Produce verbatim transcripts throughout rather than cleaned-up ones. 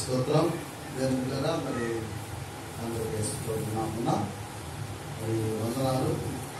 స్తోత్రం దేవునిలారా మరి అందరికీ స్తోత్రమున మరి వందనాలు.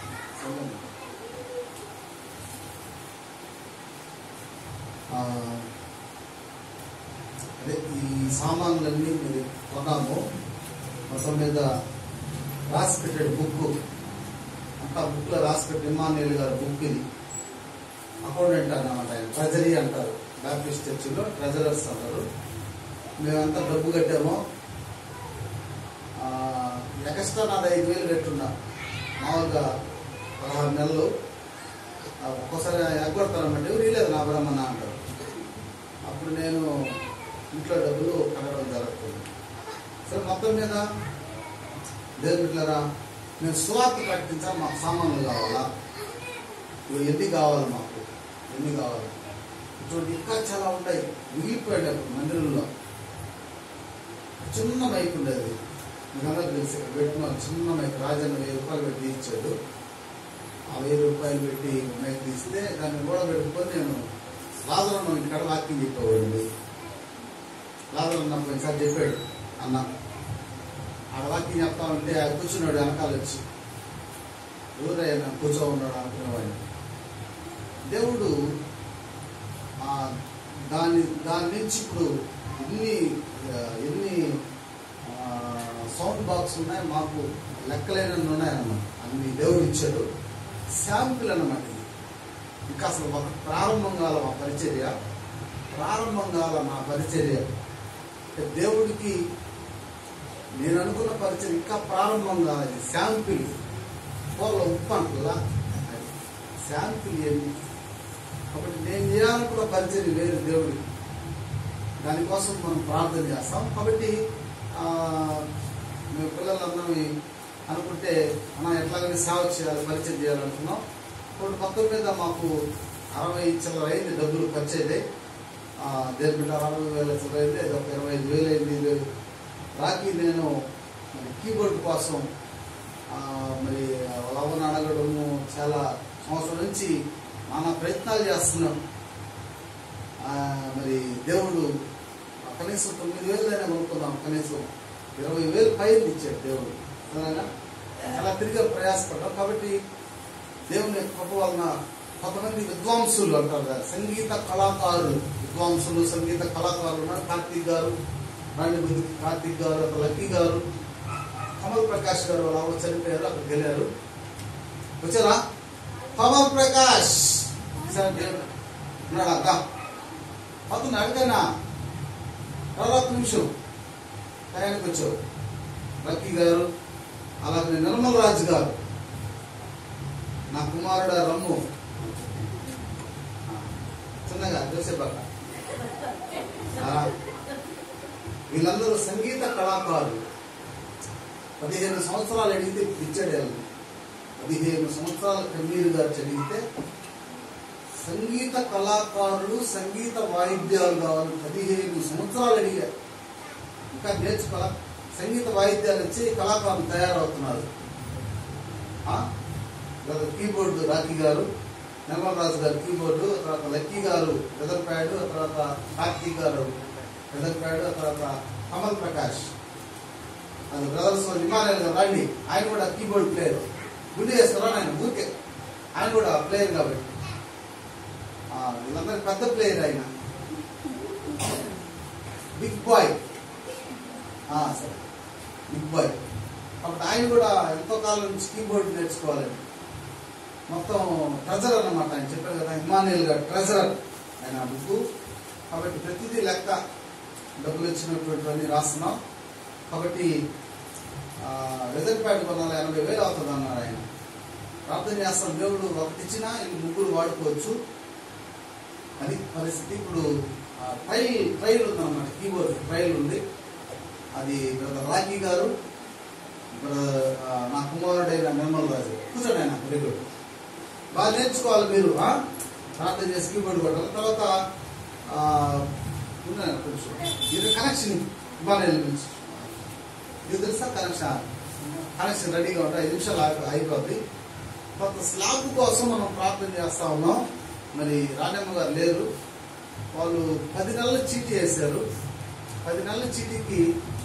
అదే ఈ సామాన్లన్నీ మీరు కొన్నాము. మొత్తం మీద రాసి పెట్టాడు బుక్ అంతా బుక్ లో రాసి పెట్టి ఇమ్మానుయేల్ గారు బుక్ ఇది అకౌంటెంట్ అన్నమాట. ఆయన ట్రెజరీ అంటారు, బాప్టిస్ట్ చర్చిలో ట్రెజరర్స్ అంటారు. మేమంతా డబ్బు కట్టాము. ఎక్స్ట్రా నాది ఐదు వేలు కట్టున్నా మామూలుగా పదహారు నెలలు. ఒక్కోసారి ఎగ్గొడతారన్నమాట, ఎవరు లేదు నా బ్రహ్మణ అంటారు. అప్పుడు నేను ఇంట్లో డబ్బులు కట్టడం జరుగుతుంది. సరే మొత్తం మీద దేవుని బిడ్డలారా మేము సువార్త ప్రకటించాలి. మాకు సామాన్లు కావాలా, ఇవి ఎన్ని కావాలి, మాకు ఎన్ని కావాలి. ఇటువంటి ఇంకా చాలా ఉంటాయి. మిగిలిపోయాడు అప్పుడు మందిరంలో చిన్న మైక్ ఉండేది, మీకందరూ తెలిసి ఇక్కడ పెట్టిన చిన్న మైక్. రాజన్న వెయ్యి రూపాయలు పెట్టి ఇచ్చాడు. ఆ వెయ్యి రూపాయలు పెట్టి మైక్ తీస్తే దాన్ని కూడా పెట్టుకొని నేను లాజరన్న ఇంటికాడ వాకింగ్ చెప్పేవాడు. లాజరన్న కొన్నిసారి చెప్పాడు అన్న ఆడ వాకింగ్ చెప్తా ఉంటే ఆ కూర్చున్నాడు వెనకాల వచ్చి, ఎవరైనా కూర్చో ఉన్నాడు అనుకునేవాడిని. దేవుడు దాని దాని నుంచి ఇప్పుడు ఎన్ని ఎన్ని సౌండ్ బాక్స్ ఉన్నాయి, మాకు లెక్కలేనన్ని ఉన్నాయన్నమాట. అన్ని దేవుడు ఇచ్చాడు. శాంపుల్ అన్నమాట ఇది. ఇంకా అసలు ఒక ప్రారంభం కాల మా పరిచర్య, ప్రారంభం కాల మా పరిచర్య. దేవుడికి నేను అనుకున్న పరిచయం ఇంకా ప్రారంభం కావాలి. శాంపిల్ కూరలో ఉప్పు అంటులా శాంపిల్ ఏమి. కాబట్టి నేను చేయాలనుకున్న పరిచయం వేరు దేవుడికి. దానికోసం మనం ప్రార్థన చేస్తాం. కాబట్టి మేము పిల్లలందరూ అనుకుంటే మనం ఎట్లాగైనా సేవ చేయాలి, పరిచయం చేయాలనుకున్నాం. ఇప్పుడు మొత్తం మీద మాకు అరవై చిల్లర అయింది, డబ్బులు ఖర్చు అయితే దేని బిడ్డ అరవై వేల చిల్లర అయింది. అది ఒక ఇరవై ఐదు వేలు అయింది. రాకి నేను కీబోర్డు కోసం మరి లవన్ అడగడము చాలా సంవత్సరం నుంచి నానా ప్రయత్నాలు చేస్తున్నాం. మరి దేవుడు కనీసం తొమ్మిది వేలు అయినా కొనుక్కుందాం, కనీసం ఇరవై వేలు పైన ఇచ్చాడు దేవుడు. సరేనా, అలా తిరిగి ప్రయాసపడ్డాం. కాబట్టి దేవుని కృప వలన కొంతమంది విద్వాంసులు అంటారు కదా, సంగీత కళాకారులు, విద్వాంసులు సంగీత కళాకారులు ఉన్నారు. కార్తీక్ గారు, రాణిబుద్ధి కార్తీక్ గారు, లక్కీ గారు, కమల్ ప్రకాష్ గారు వాళ్ళు చనిపోయారు, అక్కడికి వెళ్ళారు. వచ్చారా కమల్ ప్రకాష్ ఉన్నాడా? అక్క అతను అడిగానా తర్వాత నిమిషం టయానికి వచ్చావు. లక్కీ గారు, అలాగే నిర్మల్ రాజు గారు, నా కుమారుడు రమ్ము చిన్నగా జోసేపక్క, వీళ్ళందరూ సంగీత కళాకారులు. పదిహేను సంవత్సరాలు అడిగితే ఇచ్చాడు. పదిహేను సంవత్సరాల కన్నీరు గారు చదివితే సంగీత కళాకారులు, సంగీత వాయిద్యాలు కావాలి. పదిహేను సంవత్సరాలు అడిగారు. ఇంకా నేర్చుకోవాల. సంగీత వాయిద్యాలు వచ్చి కళాకారులు తయారవుతున్నారు. కీబోర్డు రాఖీ గారు, నిర్మల్ రాజు గారు కీబోర్డు, తర్వాత లక్కీ గారు వెదర్ ప్యాడ్, తర్వాత కార్తీక్ గారు వెదర్ ప్యాడ్, తర్వాత కమల్ ప్రకాష్ అది బ్రదర్స్ ఇమ్మానుయేల్ గారు రండి, ఆయన కూడా కీబోర్డ్ ప్లేయర్. గుండె వేస్తారా ఆయన ఊరికే, ఆయన కూడా ప్లేయర్ కాబట్టి వీళ్ళందరూ పెద్ద ప్లేయర్. ఆయన బిగ్ బాయ్, సరే బిగ్ బాయ్. కాబట్టి ఆయన కూడా ఎంతో కాలం నుంచి కీబోర్డ్ నేర్చుకోవాలని మొత్తం ట్రెజరర్ అన్నమాట. ఆయన చెప్పారు కదా ఇమ్మానుయేల్ గారు ట్రెజరర్ ఆయన బుక్. కాబట్టి ప్రతిదీ లెక్క, డబ్బులు వచ్చినటువంటివన్నీ రాస్తున్నాం. కాబట్టి రిజల్ట్ ప్యాడ్ కొనాలి, ఎనభై వేలు అవుతుంది అన్నారు ఆయన. ప్రార్థన చేస్తాం, దేవుడు ఒకటి ఇచ్చినా ఇది ముగ్గురు వాడుకోవచ్చు అది పరిస్థితి. ఇప్పుడు ట్రైల్ ట్రైల్ ఉందన్నమాట, కీబోర్డ్ ట్రైల్ ఉంది. అది బ్రదర్ రాఖీ గారు, నా కుమారుడైన నిర్మల్ రాజు కూర్చోండి. ఆయన వెరీ గుడ్, బాగా నేర్చుకోవాలి మీరు. ప్రార్థన చేసి కీబోర్డ్ కొట్టాలి. తర్వాత కొంచెం ఇది కనెక్షన్ బాగా నుంచి ఇది తెలుసా, కనెక్షన్ కనెక్షన్ రెడీగా ఉంటాయి. ఐదు నిమిషాలు అయిపోద్ది. కొత్త స్లాబ్ కోసం మనం ప్రార్థన చేస్తా ఉన్నాం. మరి రాణమ్మ గారు లేరు, వాళ్ళు పది నెలలు చీటీ వేశారు. పది నెలల చీటీకి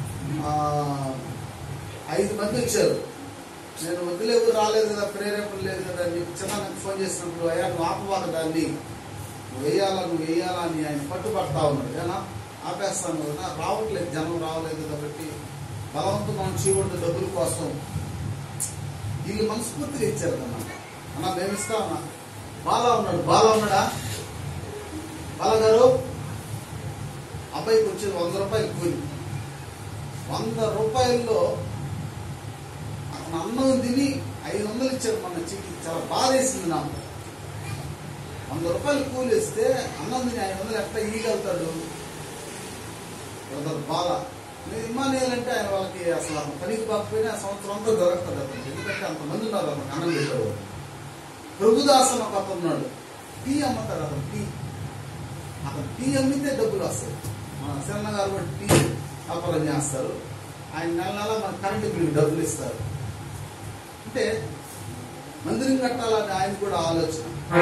ఐదు మంది వచ్చారు. నేను వదిలేవు రాలేదు కదా, ప్రేరేపణ లేదు కదా అని చెప్పి చిన్న నాకు ఫోన్ చేసినప్పుడు, అయ్యా నువ్వు ఆపవాక దాన్ని, నువ్వు వేయాలా నువ్వు వేయాలా అని ఆయన పట్టుబడతా ఉన్నాడు. ఏనా ఆపేస్తాను కదా, రావట్లేదు, జనం రావలేదు కాబట్టి బలవంతం మనం చేయకూడదు డబ్బుల కోసం. వీళ్ళు మనస్ఫూర్తిగా ఇచ్చారు అన్నమాట. అన్న మేము ఇస్తా ఉన్నా. బాలా ఉన్నాడు, బాలా ఉన్నాడా? బాలా గారు, అబ్బాయికి వచ్చేది వంద రూపాయలు కూలి. వంద రూపాయల్లో అతను అన్నం తిని ఐదు వందలు ఇచ్చారు మన చీటీ. చాలా బాధ వేసింది నాకు. వంద రూపాయలు కూలి ఇస్తే అన్నం తిని ఐదు వందలు ఎట్లా ఇయ్యగలుగుతాడు? బ్రదర్ బాల నేను ఇమ్మానేయాలంటే ఆయన వాళ్ళకి అసలు అతను పనికి కాకపోయినా సంవత్సరం అంతా దొరకతుంది అతను. ఎందుకంటే అంతమంది ఉన్నారు అతను అన్నం పెట్టేవాడు. ప్రభుదాసన్ ఒక అతను ఉన్నాడు, టీ అమ్ముతాడు అతను. టీ అతను టీ అమ్మితే డబ్బులు వస్తాయి. మన శరణ గారు కూడా టీ వ్యాపారం చేస్తారు. ఆయన నెల నెల మన కరెంటు బిల్లు డబ్బులు ఇస్తారు. అంటే మందిరం కట్టాలని ఆయన కూడా ఆలోచన.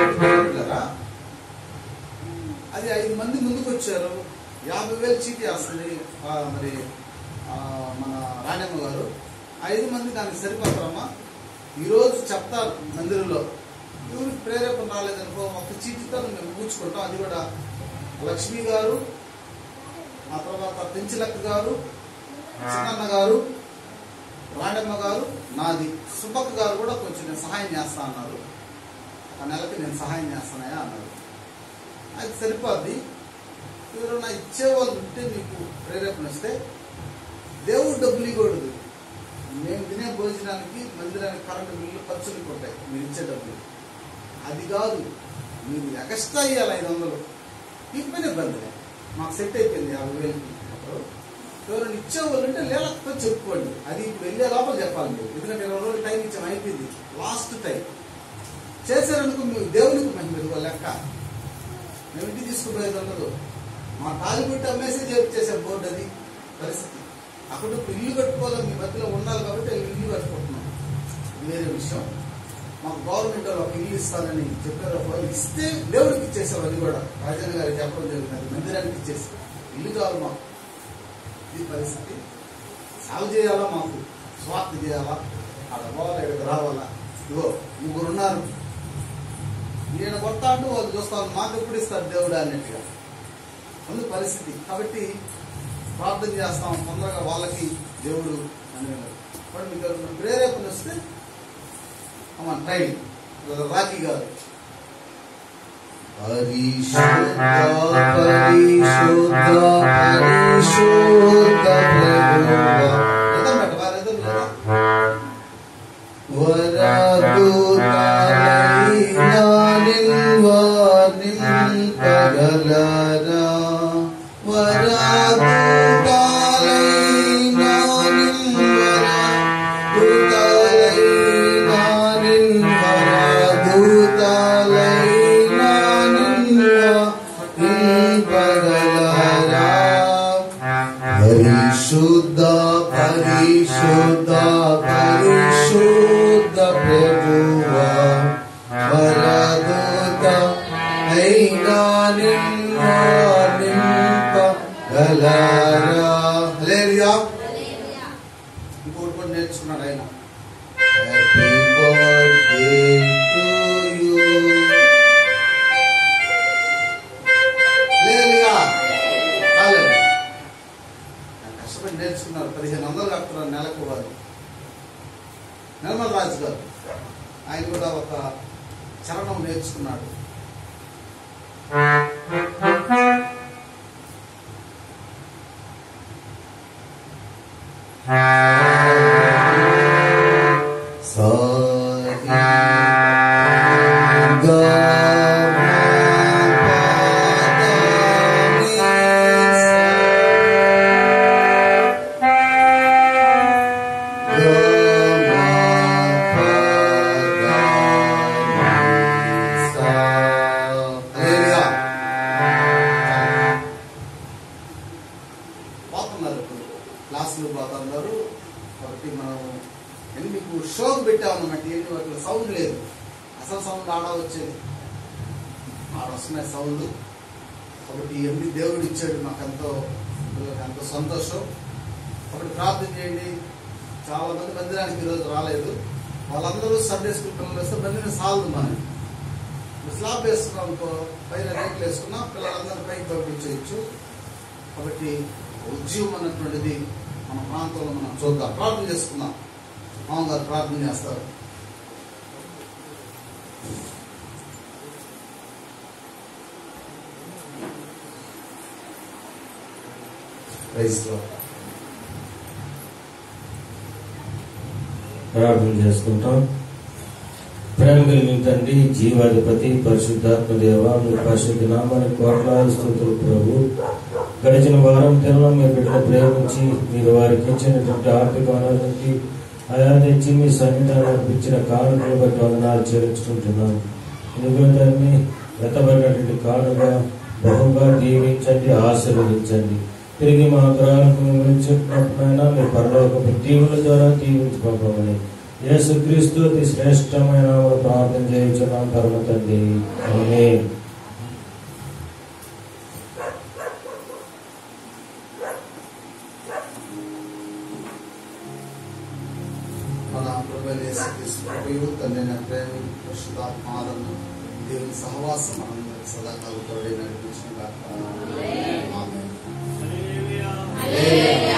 అది ఐదు మంది ముందుకు వచ్చారు. యాభై వేలు చీటీ వస్తుంది మరి మన రాణమ్మ గారు. ఐదు మంది దానికి సరిపోతారమ్మా. ఈరోజు చెప్తారు మందిరంలో, ఎవరికి ప్రేరేపణ రాలేదనుకో ఒక చీటీతో మేము కూర్చుకుంటాం. అది కూడా లక్ష్మి గారు, ఆ తర్వాత పెంచిలక్క గారు, చిన్నన్న గారు, రాణమ్మ గారు, నాది సుబ్బక్క గారు కూడా కొంచెం నేను సహాయం చేస్తా అన్నారు. ఆ నెలకి నేను సహాయం చేస్తానయా అన్నారు. అది సరిపోద్ది. ఎవరైనా ఇచ్చేవాళ్ళు ఉంటే మీకు ప్రేరేపణ వస్తే దేవుడు డబ్బులు ఇవ్వకూడదు. మేము తినే భోజనానికి మందిరానికి కరెంటు బిల్లు ఖర్చులు ఉంటాయి మీరు ఇచ్చే డబ్బులు. అది కాదు, మీరు ఎక్స్ట్రా ఇవ్వాలి ఐదు వందలు. ఇబ్బంది ఇబ్బందిలే, మాకు సెట్ అయిపోయింది యాభై వేలకి. అప్పుడు ఎవరైనా ఇచ్చేవాళ్ళు ఉంటే లేకపోతే చెప్పుకోండి. అది ఇప్పుడు వెళ్ళే లోపల చెప్పాలి మీరు. ఎందుకంటే ఇరవై రోజులు టైం ఇచ్చాము, అయిపోయింది లాస్ట్ టైం. చేశారనుకో మీకు దేవునికి మహిమ లెక్క. మేము ఇంటికి తీసుకుపోయేది ఉండదు. మా తాలిబుట్టి అమ్మేసి చేసాం బోర్డు. అది పరిస్థితి. అక్కడ ఇల్లు కట్టుకోవాలి, మీ మధ్యలో ఉండాలి కాబట్టి ఇల్లు కట్టుకుంటున్నాం. వేరే విషయం. మాకు గవర్నమెంట్ వాళ్ళు ఒక ఇల్లు ఇస్తానని చెప్పారు. వాళ్ళు ఇస్తే దేవుడికి ఇచ్చేసాం. అది కూడా రాజన్న గారికి చెప్పడం జరిగింది. మందిరానికి ఇచ్చేసి ఇల్లు కావాలి మాకు. ఇది పరిస్థితి. సాగు చేయాలా, మాకు స్వార్థ చేయాలా, అక్కడ పోవాలా, ఇక్కడికి రావాలా. ఇగో ముగ్గురు ఉన్నారు, నేను కొడతా అంటూ వాళ్ళు చూస్తాను, మాకు ఎప్పుడు ఇస్తారు దేవుడు అన్నట్టుగా ఉంది పరిస్థితి. కాబట్టి ప్రార్థన చేస్తాం తొందరగా వాళ్ళకి దేవుడు అని. మీకు ప్రేరేపణ వస్తే అమ్మ టైం రాఖీ గారు పరిశుద్ధ పరిశుద్ధ పరిశుద్ధ పగలరా పరిశుద్ధ పరిశుద్ధ పరిశుద్ధ ప్రభువా వరదూత అయినా నింపగలరా. హల్లెలూయా. ఇంకోటి కూడా నేర్చుకున్నాడు ఆయన. Happy birthday to you. Hallelujah. Hallelujah. కష్టపడి నేర్చుకున్నారు. పదిహేను వందలు కడుతున్నారు నెలకు వారు. నిర్మల్ రాజు గారు ఆయన కూడా ఒక చరణం నేర్చుకున్నాడు. క్లాసులు పోతున్నారు కాబట్టి మనం ఎన్ని మీకు షోకు పెట్టామన్నమాట. ఏంటి వాటిలో సౌండ్ లేదు, అసలు సౌండ్ ఆడ వచ్చేది, ఆడ వస్తున్నాయి సౌండ్. కాబట్టి ఎన్ని దేవుడు ఇచ్చాడు మాకెంతో పిల్లలకి ఎంతో సంతోషం. ఒకటి ప్రార్థన చేయండి. చాలా మంది మందిరానికి ఈరోజు రాలేదు. వాళ్ళందరూ సండే స్కూల్ పిల్లలు వేస్తే మందిరం సాలదు. మనం స్లాబ్ వేసుకున్నాం అనుకో, పైన రేట్లు వేసుకున్నా పిల్లలందరూ పైకి పంపించవచ్చు. కాబట్టి ఉద్యోగం అన్నటువంటిది మన ప్రాంతంలో మనం చూద్దాం. ప్రార్థన చేసుకుందాం. మామగారు ప్రార్థన చేస్తారు. ప్రార్థన చేసుకుంటాం. ప్రేమ కలిగిన తండ్రి, జీవాధిపతి, పరిశుద్ధాత్మ దేవ, మీ పరిశుద్ధ నామానికి కోట్లాది స్తుతులు ప్రభు. గడిచిన వారం తెరలో మీ బిడ్డను ప్రేమించి మీరు వారికి ఇచ్చినటువంటి ఆర్థిక వనరులకి అయా తెచ్చి మీ సన్నిధానం అర్పించిన కానుకలు బట్టి వందనాలు చెల్లించుకుంటున్నాను. ఎందుకంటే దాన్ని గతమైనటువంటి కానుక బహుగా దీవించండి, ఆశీర్వదించండి. తిరిగి మా గ్రహాలకు మేము చెప్పినప్పుడైనా మీ పరలోకపు దీవుల ద్వారా దీవించుకోమని యేసుక్రీస్తు అతి శ్రేష్టమైన ప్రార్థన చేయించున్నాం పరమ తండ్రి. ఆమేన్. మన ప్రభువైన యేసుక్రీస్తు కృపయు, తండ్రైన ప్రేమ, పరిశుద్ధాత్మ ఆదరణ, దేవుని సహవాసం మనందరికీ సదాకాలం తోడై నడిపించును గాక. ఆమేన్.